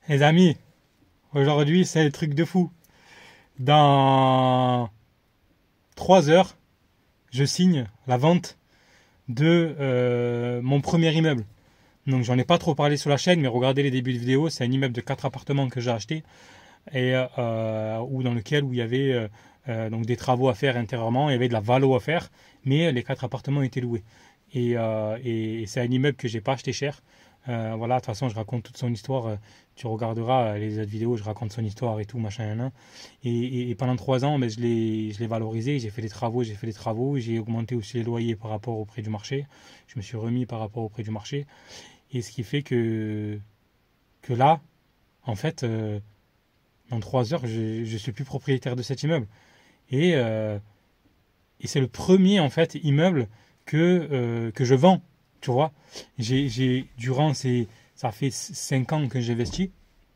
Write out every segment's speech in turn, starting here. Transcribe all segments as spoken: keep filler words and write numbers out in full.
Les amis, aujourd'hui c'est le truc de fou. Dans trois heures, je signe la vente de euh, mon premier immeuble. Donc j'en ai pas trop parlé sur la chaîne, mais regardez les débuts de vidéo. C'est un immeuble de quatre appartements que j'ai acheté et euh, ou dans lequel où il y avait euh, euh, donc des travaux à faire intérieurement, il y avait de la valo à faire, mais les quatre appartements étaient loués. Et, euh, et, et c'est un immeuble que j'ai pas acheté cher. Euh, voilà, de toute façon, je raconte toute son histoire. euh, Tu regarderas euh, les autres vidéos, je raconte son histoire et tout, machin, nan, nan. Et, et- et pendant trois ans, ben, je l'ai, je l'ai valorisé. J'ai fait des travaux, j'ai fait des travaux. J'ai augmenté aussi les loyers par rapport au prix du marché. Je me suis remis par rapport au prix du marché. Et ce qui fait que, que là, en fait, euh, dans trois heures, je, je suis plus propriétaire de cet immeuble. Et, euh, et c'est le premier, en fait, immeuble que, euh, que je vends. Tu vois, j'ai, j'ai, durant ces, ça fait cinq ans que j'investis,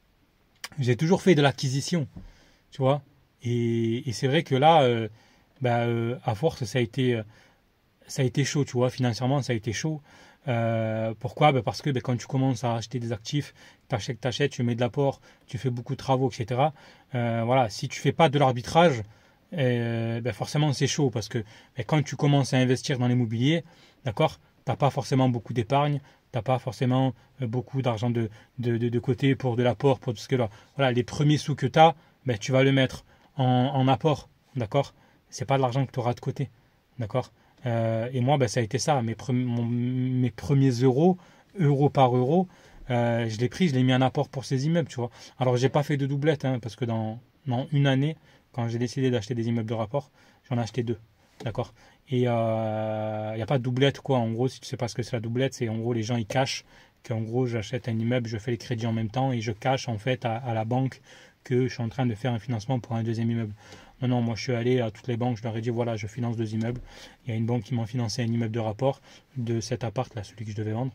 j'ai toujours fait de l'acquisition, tu vois. Et, et c'est vrai que là, euh, bah, euh, à force, ça a été, euh, ça a été chaud, tu vois. Financièrement, ça a été chaud. Euh, pourquoi? Bah, parce que bah, quand tu commences à acheter des actifs, t'achètes, t'achètes, tu mets de l'apport, tu fais beaucoup de travaux, et cetera. Euh, voilà, si tu fais pas de l'arbitrage, euh, bah, forcément c'est chaud parce que bah, quand tu commences à investir dans l'immobilier, d'accord, t'as pas forcément beaucoup d'épargne, t'as pas forcément euh, beaucoup d'argent de, de, de, de côté pour de l'apport, pour tout ce que là. Voilà, les premiers sous que tu as, ben, tu vas le mettre en, en apport, d'accord? C'est pas de l'argent que tu auras de côté, d'accord? Euh, et moi, ben, ça a été ça. Mes, pre- mon- mes premiers euros, euro par euro, euh, je l'ai pris, je l'ai mis en apport pour ces immeubles, tu vois. Alors, j'ai pas fait de doublette, hein, parce que dans, dans une année, quand j'ai décidé d'acheter des immeubles de rapport, j'en ai acheté deux, d'accord? Et il euh, n'y a pas de doublette, quoi. En gros, si tu sais pas ce que c'est la doublette, c'est en gros les gens ils cachent qu'en gros j'achète un immeuble, je fais les crédits en même temps et je cache en fait à, à la banque que je suis en train de faire un financement pour un deuxième immeuble. Non, non, moi je suis allé à toutes les banques, je leur ai dit voilà, je finance deux immeubles. Il y a une banque qui m'a financé un immeuble de rapport de cet appart là, celui que je devais vendre.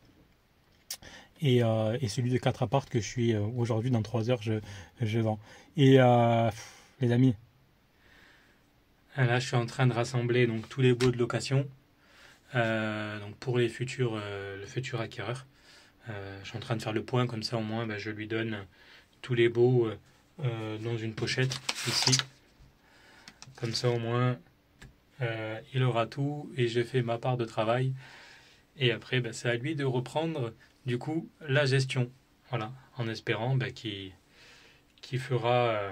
Et, euh, et celui de quatre apparts que je suis euh, aujourd'hui dans trois heures, je, je vends. Et euh, pff, les amis, là je suis en train de rassembler donc tous les baux de location euh, donc pour les futurs, euh, le futur acquéreur. Euh, je suis en train de faire le point, comme ça au moins bah, je lui donne tous les baux euh, euh, dans une pochette ici. Comme ça au moins euh, il aura tout et j'ai fait ma part de travail. Et après bah, c'est à lui de reprendre du coup la gestion. Voilà, en espérant bah, qu'il qu'il fera euh,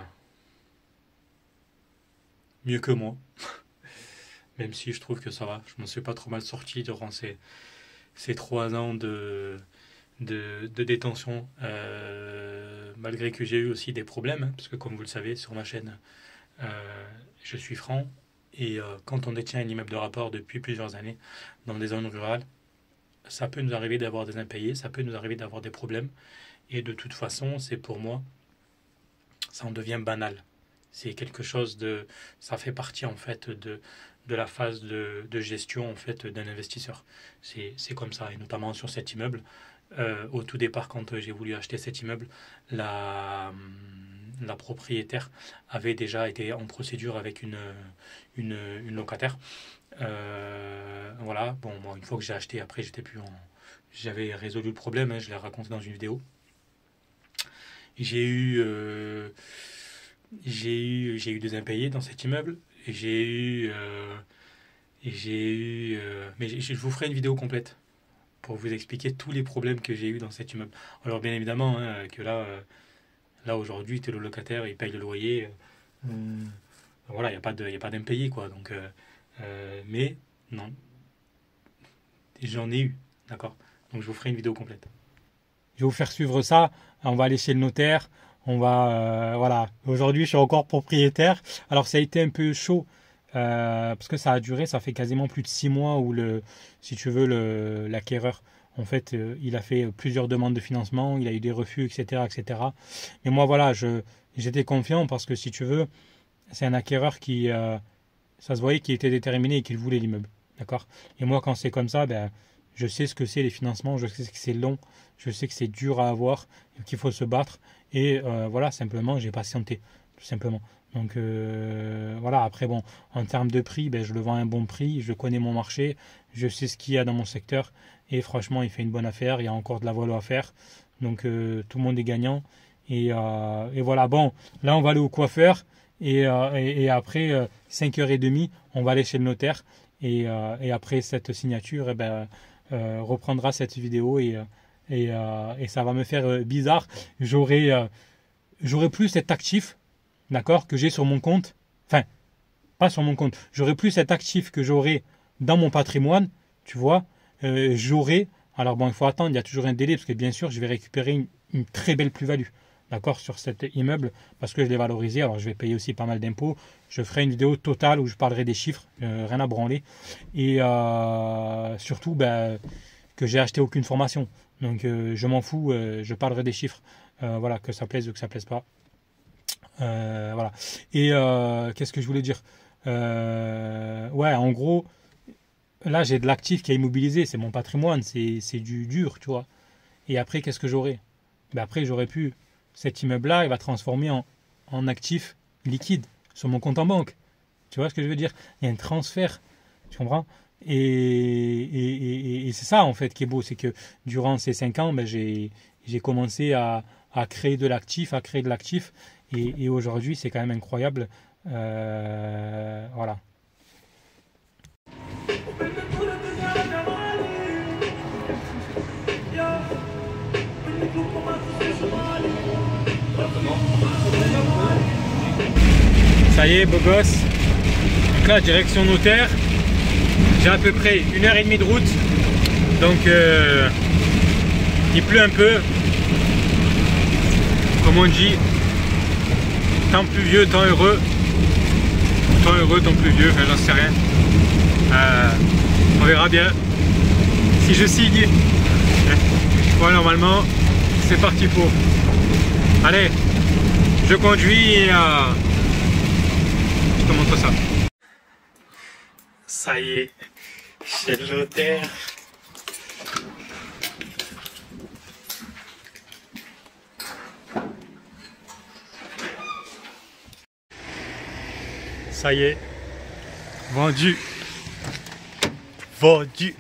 mieux que moi. Même si je trouve que ça va, je m'en suis pas trop mal sorti durant ces, ces trois ans de, de, de détention, euh, malgré que j'ai eu aussi des problèmes, hein, parce que comme vous le savez sur ma chaîne, euh, je suis franc, et euh, quand on détient un immeuble de rapport depuis plusieurs années dans des zones rurales, ça peut nous arriver d'avoir des impayés, ça peut nous arriver d'avoir des problèmes, et de toute façon, c'est pour moi, ça en devient banal. C'est quelque chose de, ça fait partie en fait de, de la phase de, de gestion en fait d'un investisseur. C'est, c'est comme ça, et notamment sur cet immeuble. Euh, au tout départ, quand j'ai voulu acheter cet immeuble, la, la propriétaire avait déjà été en procédure avec une, une, une locataire. Euh, voilà, bon, moi, une fois que j'ai acheté, après, j'étais plus en, j'avais résolu le problème, hein, je l'ai raconté dans une vidéo. J'ai eu, euh, j'ai eu, j'ai eu des impayés dans cet immeuble. J'ai eu, euh, j'ai eu, euh, mais je vous ferai une vidéo complète pour vous expliquer tous les problèmes que j'ai eu dans cet immeuble. Alors bien évidemment hein, que là, euh, là aujourd'hui, tu es le locataire, il paye le loyer. Euh, voilà, il n'y a pas de, y a pas d'impayé quoi. Donc, euh, euh, mais non, j'en ai eu, d'accord. Donc je vous ferai une vidéo complète. Je vais vous faire suivre ça. On va aller chez le notaire. On va, euh, voilà. Aujourd'hui, je suis encore propriétaire. Alors, ça a été un peu chaud euh, parce que ça a duré. Ça fait quasiment plus de six mois où le, si tu veux, le, l'acquéreur, en fait, euh, il a fait plusieurs demandes de financement. Il a eu des refus, et cetera, et cetera. Mais moi, voilà, je, j'étais confiant parce que si tu veux, c'est un acquéreur qui, euh, ça se voyait qu'il était déterminé et qu'il voulait l'immeuble. D'accord. Et moi, quand c'est comme ça, ben, je sais ce que c'est les financements, je sais que c'est long, je sais que c'est dur à avoir, qu'il faut se battre. Et euh, voilà, simplement, j'ai patienté, tout simplement. Donc euh, voilà, après, bon, en termes de prix, ben, je le vends à un bon prix, je connais mon marché, je sais ce qu'il y a dans mon secteur. Et franchement, il fait une bonne affaire, il y a encore de la volo à faire. Donc euh, tout le monde est gagnant. Et, euh, et voilà, bon, là on va aller au coiffeur et, euh, et, et après euh, cinq heures trente, on va aller chez le notaire et, euh, et après cette signature, eh ben, euh, reprendra cette vidéo et, et, euh, et ça va me faire euh, bizarre. J'aurai euh, j'aurai plus cet actif, d'accord, que j'ai sur mon compte, enfin, pas sur mon compte, j'aurai plus cet actif que j'aurai dans mon patrimoine, tu vois, euh, j'aurai, alors bon, il faut attendre, il y a toujours un délai parce que bien sûr, je vais récupérer une, une très belle plus-value. D'accord, sur cet immeuble, parce que je l'ai valorisé. Alors je vais payer aussi pas mal d'impôts. Je ferai une vidéo totale où je parlerai des chiffres, euh, rien à branler. Et euh, surtout ben, que j'ai acheté aucune formation. Donc euh, je m'en fous, euh, je parlerai des chiffres. Euh, voilà, que ça plaise ou que ça plaise pas. Euh, voilà. Et euh, qu'est-ce que je voulais dire euh, Ouais, en gros, là j'ai de l'actif qui est immobilisé, c'est mon patrimoine, c'est du dur, tu vois. Et après, qu'est-ce que j'aurai ben après, j'aurais pu. Cet immeuble-là, il va transformer en, en actif liquide sur mon compte en banque. Tu vois ce que je veux dire? Il y a un transfert, tu comprends? Et, et, et, et c'est ça, en fait, qui est beau. C'est que durant ces cinq ans, ben, j'ai commencé à, à créer de l'actif, à créer de l'actif. Et, et aujourd'hui, c'est quand même incroyable. Euh, voilà. Ça y est, beau gosse. Donc là, direction notaire. J'ai à peu près une heure et demie de route. Donc, euh, il pleut un peu. Comme on dit, temps pluvieux, temps heureux. Temps heureux, temps pluvieux, enfin, j'en sais rien. Euh, on verra bien si je signe. Bon, normalement, c'est parti pour. Allez, je conduis et euh, je te montre ça. Ça y est, chez le notaire. Ça y est, vendu. Vendu.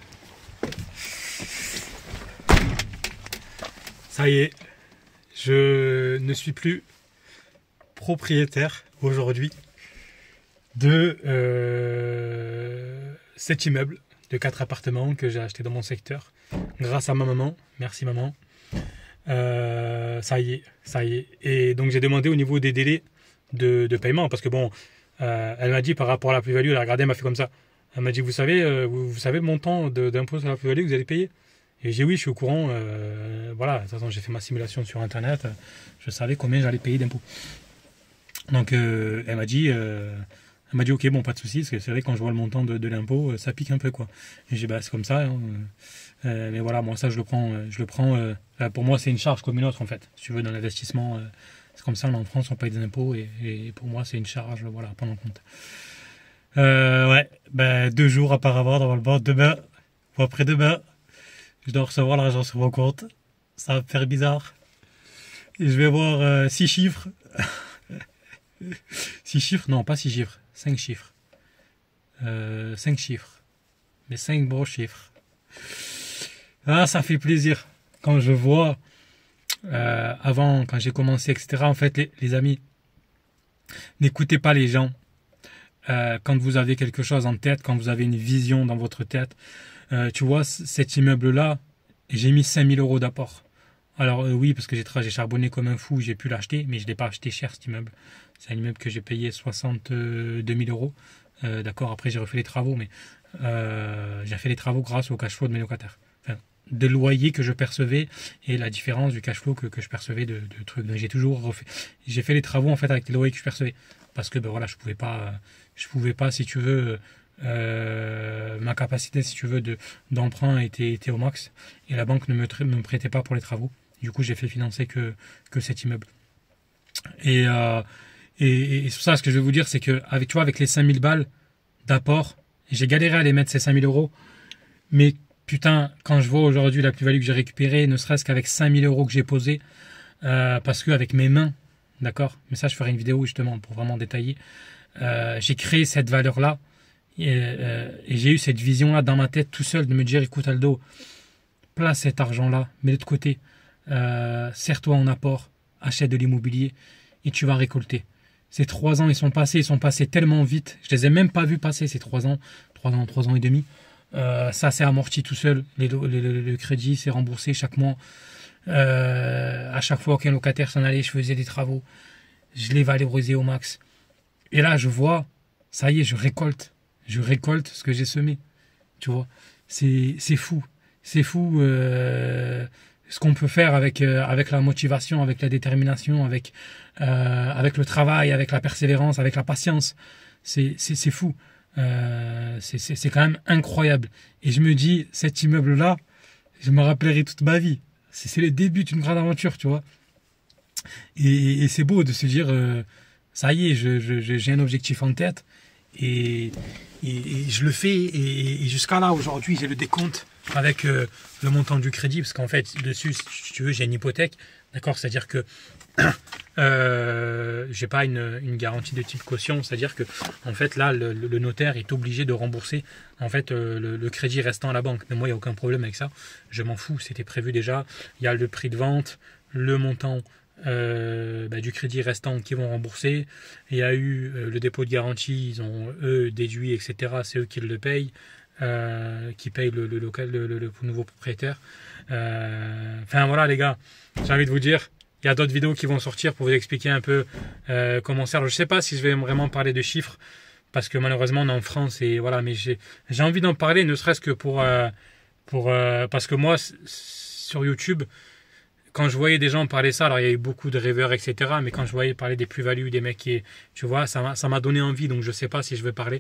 Ça y est, je ne suis plus propriétaire aujourd'hui de euh, cet immeuble de quatre appartements que j'ai acheté dans mon secteur grâce à ma maman. Merci maman. Euh, ça y est, ça y est. Et donc j'ai demandé au niveau des délais de, de paiement parce que bon, euh, elle m'a dit par rapport à la plus-value, elle a regardé, elle m'a fait comme ça. Elle m'a dit, vous savez, euh, vous, vous savez le montant d'impôt sur la plus-value que vous allez payer? Et j'ai dit oui, je suis au courant. Euh, voilà, de toute façon, j'ai fait ma simulation sur Internet. Je savais combien j'allais payer d'impôts. Donc, euh, elle m'a dit, euh, elle m'a dit, ok, bon, pas de souci, parce que c'est vrai quand je vois le montant de, de l'impôt, ça pique un peu, quoi. Et j'ai dit, bah, c'est comme ça. Hein. Euh, mais voilà, moi, ça, je le prends. Je le prends. Euh, pour moi, c'est une charge comme une autre, en fait. Si tu veux, dans l'investissement, euh, c'est comme ça. En France, on paye des impôts, et, et pour moi, c'est une charge, voilà, à prendre en compte. Euh, ouais, ben, deux jours auparavant, normalement, demain ou après-demain. Je dois recevoir l'argent sur mon compte. Ça va me faire bizarre. Et je vais avoir euh, six chiffres. six chiffres? Non, pas six chiffres. cinq chiffres. Euh, cinq chiffres. Mais cinq bons chiffres. Ah, ça fait plaisir. Quand je vois, euh, avant, quand j'ai commencé, et cetera. En fait, les, les amis, n'écoutez pas les gens. Euh, quand vous avez quelque chose en tête, quand vous avez une vision dans votre tête, Euh, tu vois, cet immeuble-là, j'ai mis cinq mille euros d'apport. Alors euh, oui, parce que j'ai charbonné comme un fou, j'ai pu l'acheter, mais je ne l'ai pas acheté cher cet immeuble. C'est un immeuble que j'ai payé soixante-deux mille euros. Euh, D'accord, après j'ai refait les travaux, mais euh, j'ai fait les travaux grâce au cash flow de mes locataires. Enfin, de loyer que je percevais et la différence du cash flow que, que je percevais de, de trucs. J'ai toujours refait. J'ai fait les travaux en fait avec les loyers que je percevais. Parce que ben voilà, je pouvais pas, je pouvais pas, si tu veux. Euh, ma capacité, si tu veux, d'emprunt était, était au max et la banque ne me, me prêtait pas pour les travaux. Du coup, j'ai fait financer que, que cet immeuble. Et, euh, et, et c'est ça, ce que je veux vous dire, c'est que avec, tu vois, avec les cinq mille balles d'apport, j'ai galéré à les mettre ces cinq mille euros. Mais putain, quand je vois aujourd'hui la plus-value que j'ai récupérée, ne serait-ce qu'avec cinq mille euros que j'ai posé, euh, parce que avec mes mains, d'accord, mais ça, je ferai une vidéo justement pour vraiment détailler. Euh, j'ai créé cette valeur-là. Et, euh, et j'ai eu cette vision-là dans ma tête tout seul de me dire, écoute Aldo, place cet argent-là, mets-le de côté, euh, serre-toi en apport, achète de l'immobilier et tu vas récolter. Ces trois ans, ils sont passés, ils sont passés tellement vite. Je les ai même pas vus passer ces trois ans, trois ans, trois ans et demi. Euh, ça, c'est amorti tout seul. Les, les, le, le crédit, c'est remboursé chaque mois. Euh, à chaque fois qu'un locataire s'en allait, je faisais des travaux. Je les valorisais au max. Et là, je vois, ça y est, je récolte. Je récolte ce que j'ai semé. Tu vois, c'est fou. C'est fou euh, ce qu'on peut faire avec, euh, avec la motivation, avec la détermination, avec, euh, avec le travail, avec la persévérance, avec la patience. C'est fou. Euh, c'est quand même incroyable. Et je me dis, cet immeuble-là, je me rappellerai toute ma vie. C'est le début d'une grande aventure, tu vois. Et, et c'est beau de se dire, euh, ça y est, je, je, j'ai un objectif en tête. Et, et, et je le fais. Et, et jusqu'à là, aujourd'hui, j'ai le décompte avec euh, le montant du crédit. Parce qu'en fait, dessus, si tu veux, j'ai une hypothèque. D'accord, c'est-à-dire que euh, j'ai pas une, une garantie de type caution, c'est-à-dire que en fait là le, le notaire est obligé de rembourser en fait euh, le, le crédit restant à la banque. Mais moi il n'y a aucun problème avec ça, je m'en fous, c'était prévu déjà. Il y a le prix de vente, le montant euh, bah, du crédit restant qu'ils vont rembourser. Il y a eu euh, le dépôt de garantie, ils ont eux déduit, et cetera. C'est eux qui le payent, euh, qui payent le, le local, le, le, le nouveau propriétaire. Euh, enfin voilà les gars, j'ai envie de vous dire. Il y a d'autres vidéos qui vont sortir pour vous expliquer un peu euh, comment ça. Je ne sais pas si je vais vraiment parler de chiffres parce que malheureusement on est en France et voilà. Mais j'ai j'ai envie d'en parler, ne serait-ce que pour euh, pour euh, parce que moi sur YouTube, quand je voyais des gens parler ça, alors il y a eu beaucoup de rêveurs, et cetera. Mais quand je voyais parler des plus-values, des mecs qui, tu vois, ça m'a ça m'a donné envie. Donc je ne sais pas si je vais parler.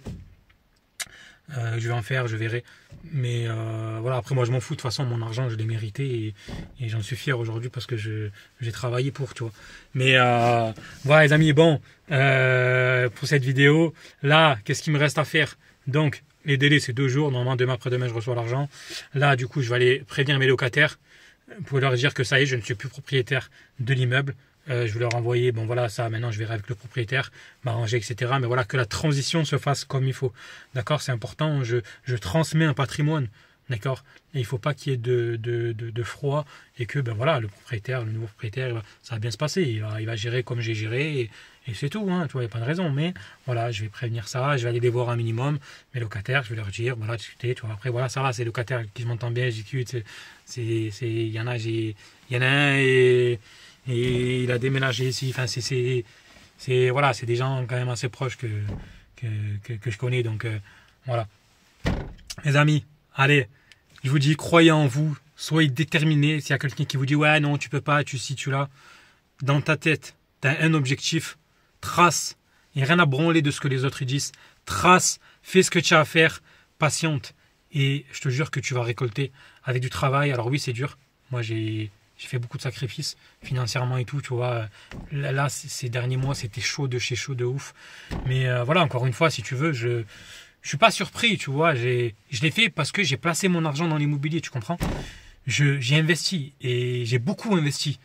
Euh, je vais en faire, je verrai. Mais euh, voilà, après moi je m'en fous, de toute façon mon argent je l'ai mérité et, et j'en suis fier aujourd'hui parce que j'ai travaillé pour, tu vois. Mais euh, voilà les amis, bon, euh, pour cette vidéo, là, qu'est-ce qu'il me reste à faire? Donc, les délais c'est deux jours, normalement demain après-demain je reçois l'argent. Là, du coup, je vais aller prévenir mes locataires pour leur dire que ça y est, je ne suis plus propriétaire de l'immeuble. Euh, je vais leur envoyer, bon voilà, ça maintenant je verrai avec le propriétaire, m'arranger, et cetera. Mais voilà, que la transition se fasse comme il faut. D'accord, c'est important, je, je transmets un patrimoine. D'accord, et il ne faut pas qu'il y ait de, de, de, de froid et que ben voilà, le propriétaire, le nouveau propriétaire, ça va bien se passer. Il va, il va gérer comme j'ai géré et, et c'est tout, hein, tu vois, il n'y a pas de raison. Mais voilà, je vais prévenir ça, je vais aller les voir un minimum. Mes locataires, je vais leur dire, voilà, discuter, tu vois. Après, voilà, ça va, c'est les locataires qui je m'entends bien, je discute. Il y en a, il y en a un et. Et il a déménagé ici. Enfin, c'est voilà, c'est des gens quand même assez proches que, que, que, que je connais. Donc, euh, voilà. Les amis, allez, je vous dis, croyez en vous. Soyez déterminés. S'il y a quelqu'un qui vous dit, ouais, non, tu peux pas, tu ci, tu là. Dans ta tête, tu as un objectif. Trace. Il n'y a rien à branler de ce que les autres disent. Trace. Fais ce que tu as à faire. Patiente. Et je te jure que tu vas récolter avec du travail. Alors oui, c'est dur. Moi, j'ai... J'ai fait beaucoup de sacrifices financièrement et tout, tu vois. Là, là ces derniers mois, c'était chaud de chez chaud de ouf. Mais euh, voilà, encore une fois, si tu veux, je ne suis pas surpris, tu vois. Je l'ai fait parce que j'ai placé mon argent dans l'immobilier, tu comprends. J'ai investi et j'ai beaucoup investi.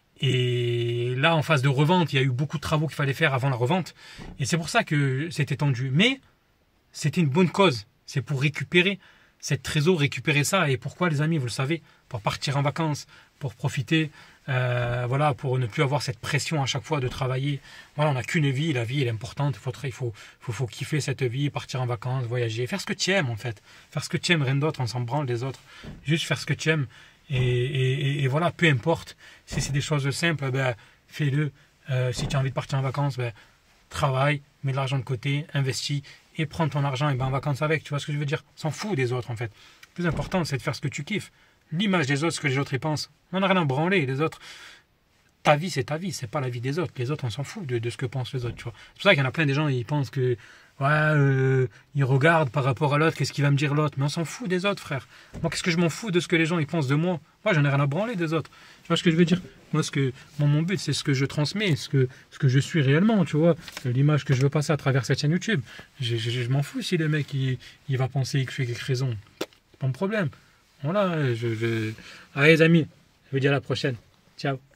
Et là, en phase de revente, il y a eu beaucoup de travaux qu'il fallait faire avant la revente. Et c'est pour ça que c'était tendu. Mais c'était une bonne cause. C'est pour récupérer cette trésor, récupérer ça. Et pourquoi, les amis, vous le savez, pour partir en vacances, pour profiter, euh, voilà, pour ne plus avoir cette pression à chaque fois de travailler. Voilà, on n'a qu'une vie, la vie elle est importante, il faut, il faut, faut, faut kiffer cette vie, partir en vacances, voyager, faire ce que tu aimes en fait. Faire ce que tu aimes, rien d'autre, on s'en branle des autres. Juste faire ce que tu aimes. Et, et, et voilà, peu importe. Si c'est des choses simples, ben, fais-le. Euh, si tu as envie de partir en vacances, ben, travaille, mets de l'argent de côté, investis et prends ton argent et ben en vacances avec. Tu vois ce que je veux dire? On s'en fout des autres en fait. Le plus important, c'est de faire ce que tu kiffes. L'image des autres, ce que les autres y pensent. On n'en a rien à branler, les autres. Ta vie, c'est ta vie, c'est pas la vie des autres. Les autres, on s'en fout de, de ce que pensent les autres. C'est pour ça qu'il y en a plein de gens, ils pensent que, ouais, euh, ils regardent par rapport à l'autre, qu'est-ce qu'il va me dire l'autre. Mais on s'en fout des autres, frère. Moi, qu'est-ce que je m'en fous de ce que les gens ils pensent de moi? Moi, j'en ai rien à branler des autres. Tu vois ce que je veux dire? Moi, ce que, mon, mon but, c'est ce que je transmets, ce que, ce que je suis réellement, tu vois. L'image que je veux passer à travers cette chaîne YouTube. Je, je, je m'en fous si le mec, il, il va penser que je fais quelque raison. C'est pas mon problème. Voilà, je, je... Allez les amis, je vous dis à la prochaine. Ciao.